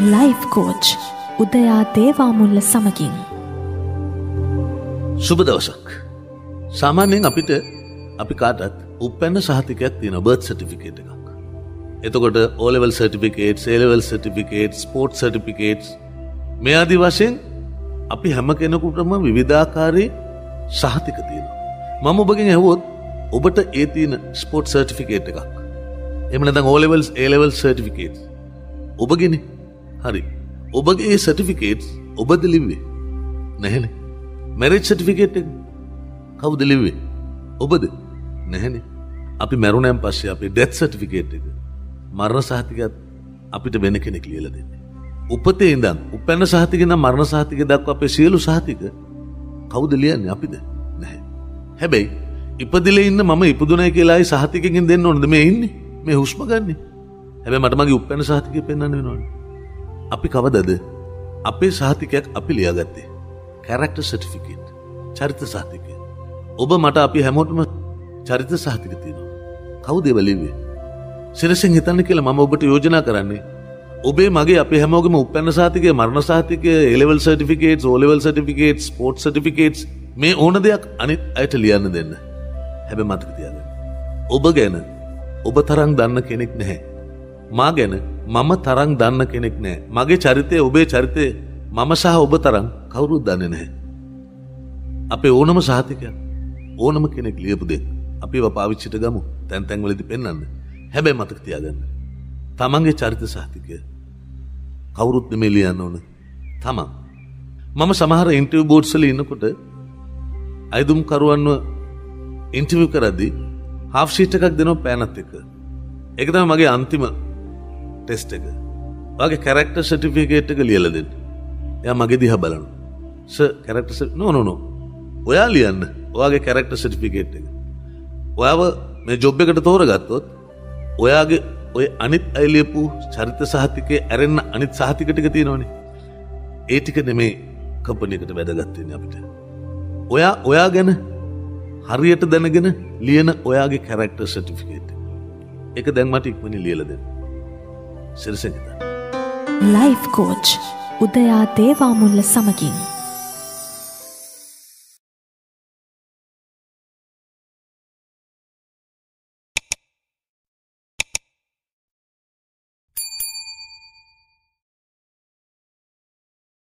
Life coach උදයා දේවාමුල්ල සමගින්. සුබ දවසක්. සාමාන්‍යයෙන් අපි කාටත් උපැන්න සහතිකයක් තියෙන බර්ත් සර්ටිෆිකේට් එකක්. එතකොට O level certificates, A level certificates, sports certificates මේ ආදී වශයෙන් අපි හැම කෙනෙකුටම විවිධාකාරී සහතික තියෙනවා. මම ඔබගෙන් ඇහුවොත් ඔබට ඒ තියෙන ස්පෝර්ට් සර්ටිෆිකේට් එකක්. එහෙම නැත්නම් O levels, A level certificates ඔබගේනේ. හරි. ඔබගේ ඒ සර්ටිෆිකේට්ස් ඔබද ලිව්වේ? නැහැනේ. මැරේජ් සර්ටිෆිකේට් එක කවුද ලිව්වේ? ඔබද? නැහැනේ. අපි මැරුණාන් පස්සේ අපේ ඩෙත් සර්ටිෆිකේට් එක මරණ සහතිකයත් අපිට වෙන කෙනෙක් ලියලා දෙන්නේ. උපතේ ඉඳන් උපැන්න සහතිකේ ඉඳන් මරණ සහතිකේ දක්වා අපේ සියලු සහතික කවුද ලියන්නේ? අපිද? නැහැ. හැබැයි ඉපදිලා ඉන්න මම ඉපදුණයි කියලා ආයි සහතිකකින් දෙන්න ඕනද මේ ඉන්නේ? මේ හුස්ම ගන්නෙ. හැබැයි මට මගේ උපැන්න සහතිකේ පෙන්වන්න වෙනවනේ. අපි කවදද අපේ සහතිකයක් අපි ලියාගත්තේ? කැරක්ටර් සර්ටිෆිකේට්, චරිත සහතිකය. ඔබ මට අපි හැමෝටම චරිත සහතික තියෙනවා. කවුද ඒව ලිව්වේ? සිරසෙන් හිතන්න කියලා මම ඔබට යෝජනා කරන්නේ ඔබේ මගේ අපේ හැමෝගෙම උපැන්න සහතිකය, මරණ සහතිකය, A level certificates, O level certificates, sports certificates මේ ඕන දෙයක් අනිත් අයට ලියන්න දෙන්න. හැබැයි මතක තියාගන්න. ඔබ ගැන ඔබ තරම් දන්න කෙනෙක් නැහැ. මා ගැන මම තරම් දන්න කෙනෙක් නැහැ. මගේ චරිතය, ඔබේ චරිතය මම සහ ඔබ තරම් කවුරුත් දන්නේ නැහැ. අපේ ඕනම සහතිකයක් ඕනම කෙනෙක් ලියපු දෙයක් අපි ඒවා පාවිච්චිට ගමු. තැන් වලදී පෙන්වන්න. හැබැයි මතක තියාගන්න. තමන්ගේ චරිත සහතිකය කවුරුත් නෙමෙයි ලියන්න ඕන. තමන්. මම සමහර ඉන්ටර්විව් බෝඩ්ස් වල ඉන්නකොට අයදුම් කරුවන්ව ඉන්ටර්විව් කරද්දී හාෆ් ෂීට් එකක් දෙනවා පෑනත් එක්ක. ඒක තමයි මගේ අන්තිම ටෙස්ට් එක. ඔයාගේ කැරක්ටර් සර්ටිෆිකේට් එක ලියලා දෙන්න. එයා මගේ දිහා බලනවා. Sir character no. ඔයා ලියන්න. ඔයාගේ කැරක්ටර් සර්ටිෆිකේට් එක. ඔයාව මේ ජොබ් එකට තෝරගත්තොත් ඔයාගේ ඔය අනිත් අය ලියපු චරිත සහතිකේ ඇරෙන්න අනිත් සහතික ටික තියෙනවනේ. ඒ ටික නෙමේ කම්පැනි එකට වැදගත් වෙන්නේ අපිට. ඔයා ගැන හරියට දැනගෙන ලියන ඔයාගේ කැරක්ටර් සර්ටිෆිකේට් එක. ඒක දැන් මට ඉක්මනින් ලියලා දෙන්න. සිරසෙන් හිතන්න. ලයිෆ් කෝච් උදයා දේවාමුල්ල සමගින්.